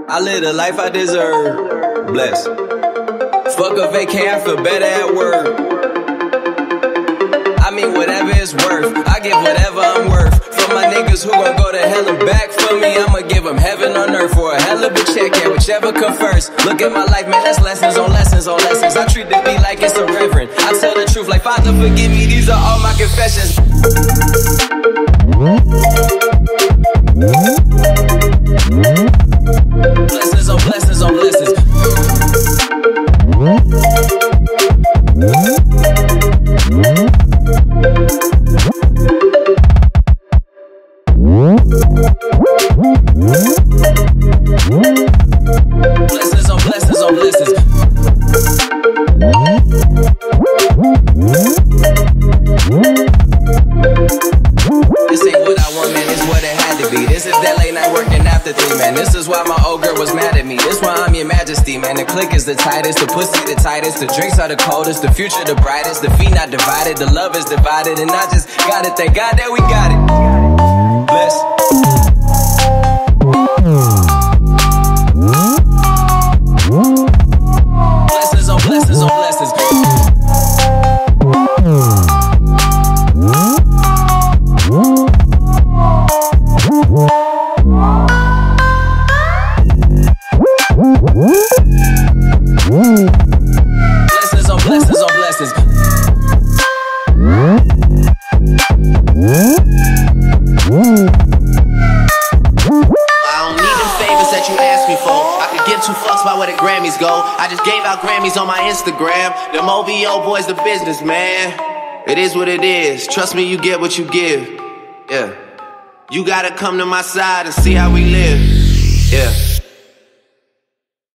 I live the life I deserve. Bless. Fuck a vacay, I feel better at work. I mean whatever it's worth, I give whatever I'm worth. For my niggas who gon' go to hell and back for me, I'ma give them heaven on earth for a hell of a check, yeah, whichever come first. Look at my life, man, that's lessons on lessons on lessons. I treat the beat like it's a reverend. I tell the truth like, Father, forgive me, these are all my confessions. Blessings on blessings on blessings. Blessings on blessings on blessings. This ain't what I want, man, it's what it had to be. This is that late night working after 3, man. This is why my old girl was mad at me. This why I'm your majesty, man. The click is the tightest, the pussy the tightest, the drinks are the coldest, the future the brightest, the feet not divided, the love is divided, and I just gotta thank God that we got it. Bless. Blessings on blessings on blessings. Blessings on blessings on blessings. I don't need them favors that you ask me for. I could give 2 fucks about where the Grammys go. I just gave out Grammys on my Instagram. Them OVO boys the business, man. It is what it is. Trust me, you get what you give. Yeah. You gotta come to my side and see how we live. Yeah.